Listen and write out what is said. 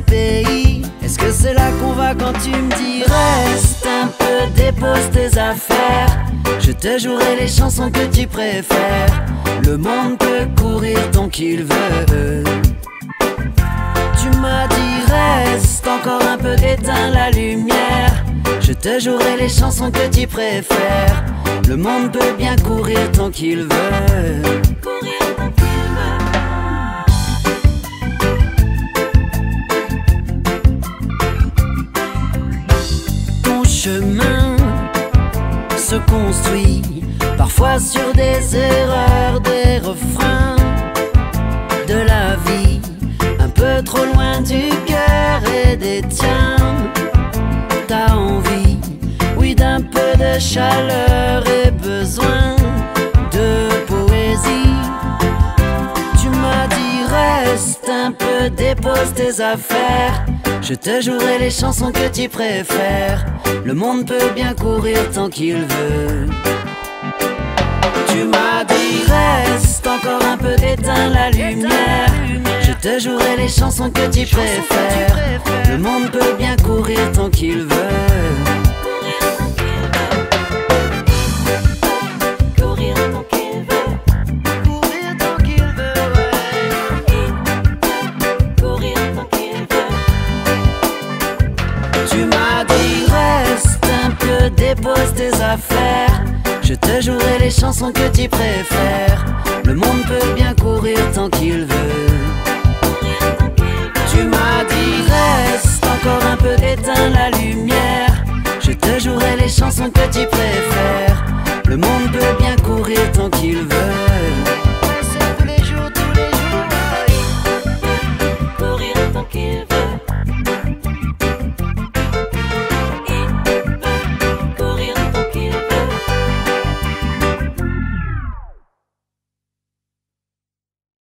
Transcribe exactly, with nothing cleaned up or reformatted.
pays. Est-ce que c'est là qu'on va quand tu me dis reste un peu, dépose tes affaires? Je te jouerai les chansons que tu préfères. Le monde peut courir tant qu'il veut. Tu m'as dit reste encore un peu, éteins la lumière. Je te jouerai les chansons que tu préfères. Le monde peut bien courir tant qu'il veut. Courir tant qu'il veut. Ton chemin se construit parfois sur des erreurs, des refrains de la vie, un peu trop loin du cœur et des tiens. T'as envie, oui, d'un peu de chaleur et besoin de poésie. Tu m'as dit reste un peu, dépose tes affaires. Je te jouerai les chansons que tu préfères. Le monde peut bien courir tant qu'il veut. Tu m'as dit reste encore un peu, éteins la lumière. Je te jouerai les chansons que tu préfères. Le monde peut bien courir tant qu'il veut. Courir tant qu'il veut. Courir tant qu'il veut, ouais. Courir tant qu'il veut. Tu m'as dit reste un peu, dépose tes affaires. Je te jouerai les chansons que tu préfères. Le monde peut bien courir tant qu'il veut. Tu m'as dit reste encore un peu, éteins la lumière. Je te jouerai les chansons que tu préfères. Le monde peut bien courir tant qu'il veut.